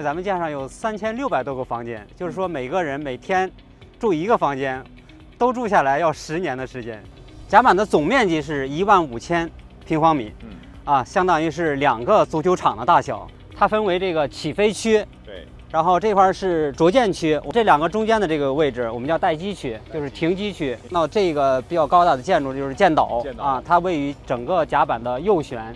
咱们舰上有3600多个房间，就是说每个人每天住一个房间，都住下来要10年的时间。甲板的总面积是15000平方米，相当于是2个足球场的大小。它分为这个起飞区， 对， 然后这块是着舰区，这2个中间的这个位置我们叫待机区，就是停机区。那这个比较高大的建筑就是舰岛啊，它位于整个甲板的右舷。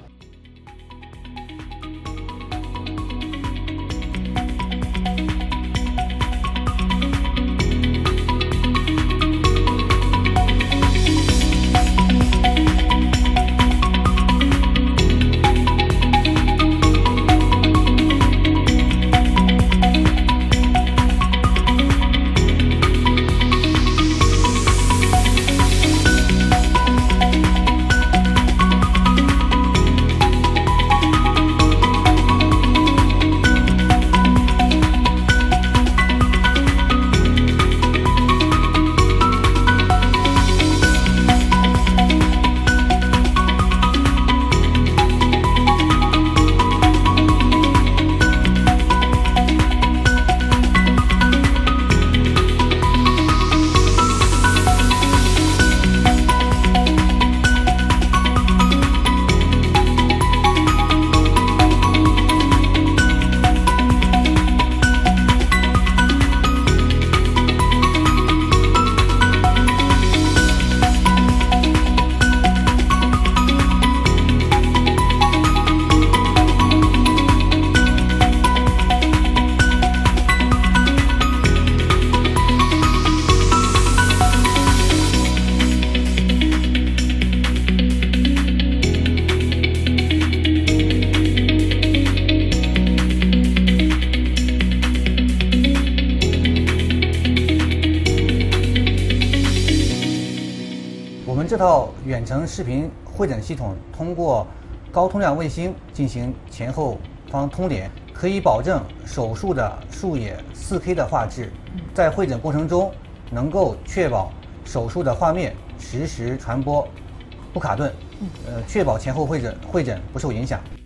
我们这套远程视频会诊系统通过高通量卫星进行前后方通联，可以保证手术的术野 4K 的画质，在会诊过程中能够确保手术的画面实时传播不卡顿，确保前后会诊不受影响。